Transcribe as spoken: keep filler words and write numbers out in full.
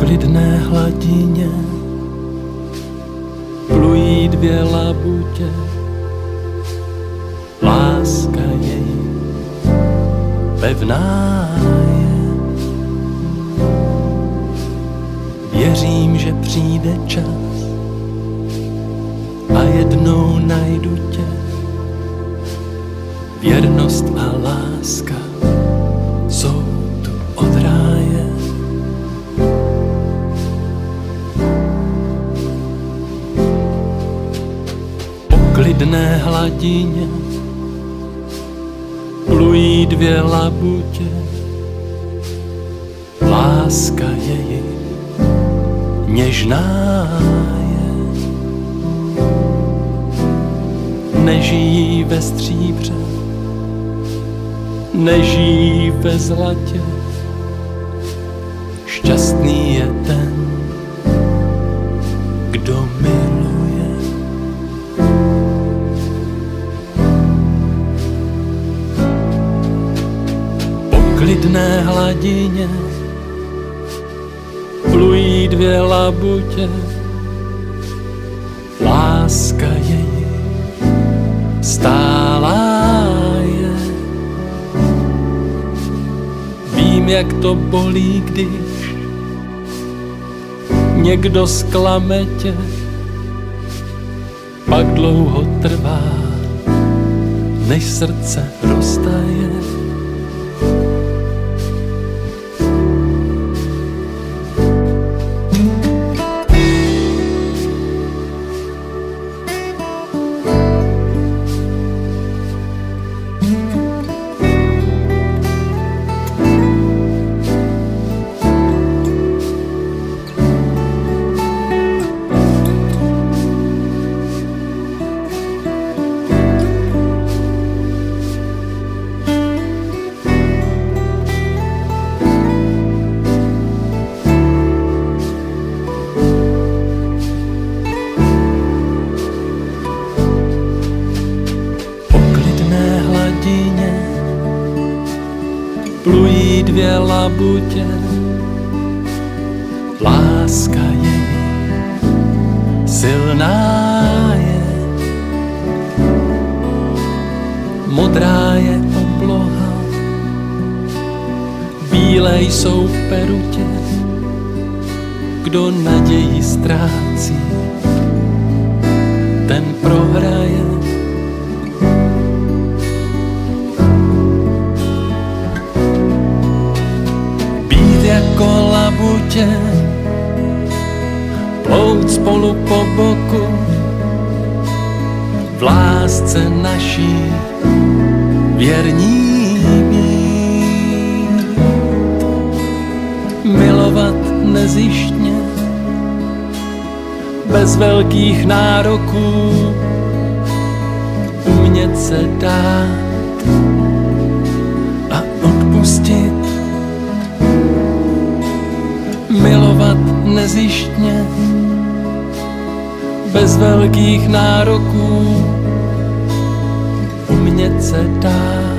klidné hladině plují dvě labutě, láska jej pevná je. Věřím, že přijde čas a jednou najdu tě. Věrnost a láska jsou tu od ráje. Po klidné hladině plují dvě labutě, láska její něžná je. Nežijí ve stříbře, nežijí ve zlatě, šťastný je ten, kdo miluje. Po klidné hladině plují dvě labutě, láska její stálá je. Vím, jak to bolí, když někdo zklame tě, pak dlouho trvá, než srdce roztaje. Plují dvě labutě, láska její silná je. Modrá je obloha, bílé jsou perutě. Kdo naději ztrácí, ten prohraje. Jako labutě, plout spolu po boku, v lásce naší věrní být. Milovat nezištně, bez velkých nároků, umět se dát a odpustit. Milovat nezištně, bez velkých nároků, umět se dát